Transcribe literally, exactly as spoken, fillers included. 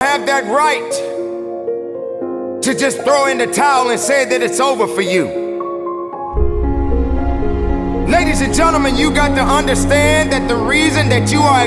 have that right to just throw in the towel and say that it's over for you. Ladies and gentlemen, you got to understand that the reason that you are